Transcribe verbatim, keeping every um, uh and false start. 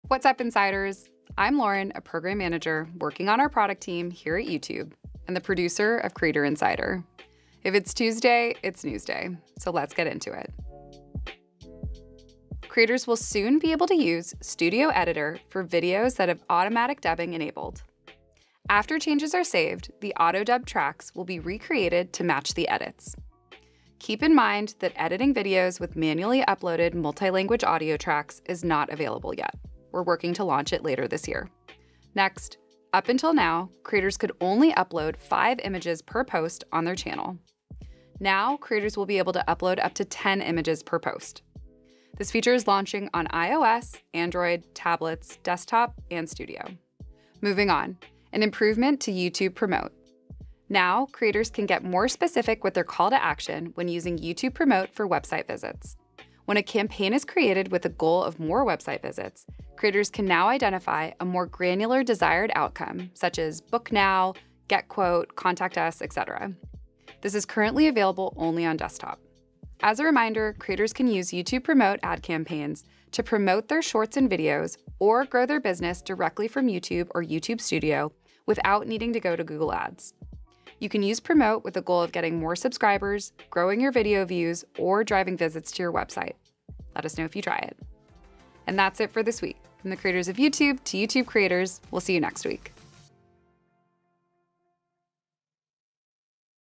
What's up, Insiders? I'm Lauren, a program manager working on our product team here at YouTube and the producer of Creator Insider. If it's Tuesday, it's Newsday, so let's get into it. Creators will soon be able to use Studio Editor for videos that have automatic dubbing enabled. After changes are saved, the auto-dub tracks will be recreated to match the edits. Keep in mind that editing videos with manually uploaded multi-language audio tracks is not available yet. We're working to launch it later this year. Next, up until now, creators could only upload five images per post on their channel. Now, creators will be able to upload up to ten images per post. This feature is launching on iOS, Android, tablets, desktop, and Studio. Moving on, an improvement to YouTube Promote. Now, creators can get more specific with their call to action when using YouTube Promote for website visits. When a campaign is created with a goal of more website visits, creators can now identify a more granular desired outcome, such as book now, get quote, contact us, et cetera. This is currently available only on desktop. As a reminder, creators can use YouTube Promote ad campaigns to promote their shorts and videos or grow their business directly from YouTube or YouTube Studio without needing to go to Google Ads. You can use Promote with the goal of getting more subscribers, growing your video views, or driving visits to your website. Let us know if you try it. And that's it for this week. From the creators of YouTube to YouTube creators, we'll see you next week.